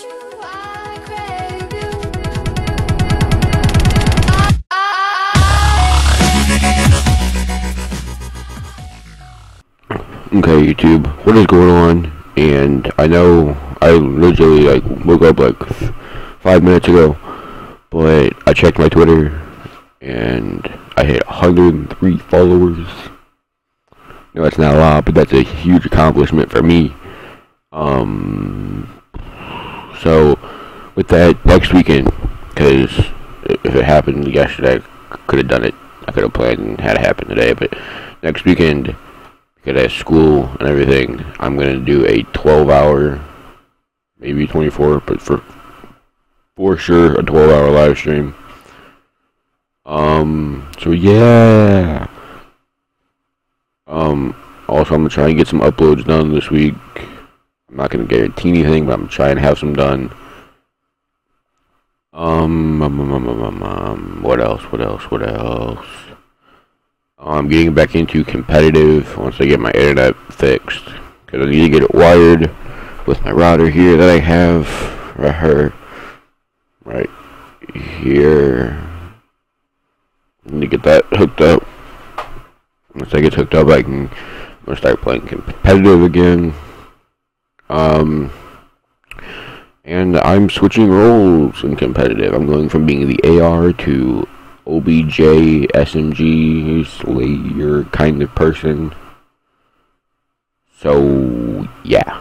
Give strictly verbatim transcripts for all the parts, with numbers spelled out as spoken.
Okay, YouTube, what is going on? And I know I literally like woke up like five minutes ago, but I checked my Twitter and I hit one hundred three followers. No, that's not a lot, but that's a huge accomplishment for me. Um, so with that, next weekend, because if it happened yesterday, I could have done it. I could have planned and had it happen today, but next weekend, because I have school and everything, I'm gonna do a twelve hour, maybe twenty-four, but for for sure a twelve hour live stream. Um, so yeah. Um, also I'm gonna try and get some uploads done this week. I'm not gonna guarantee anything, but I'm trying to have some done. Um, um, um, um, um, um, what else? What else? What else? I'm getting back into competitive once I get my internet fixed, because I need to get it wired with my router here that I have right here. Right here. I need to get that hooked up. Once I get hooked up, I can I'm gonna start playing competitive again. Um, and I'm switching roles in competitive. I'm going from being the A R to O B J, S M G, Slayer kind of person. So, yeah.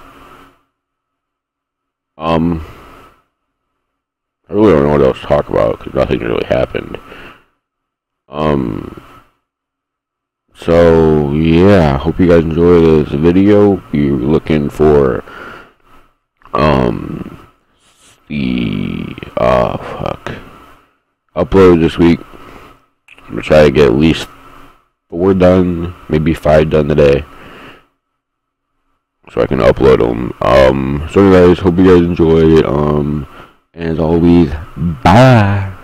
Um, I really don't know what else to talk about, because nothing really happened. Um, so, yeah, hope you guys enjoy this video. You're looking for, um, the, uh, fuck, upload this week. I'm gonna try to get at least four done, maybe five done today, so I can upload them. Um, so anyways, hope you guys enjoyed. Um, and as always, bye.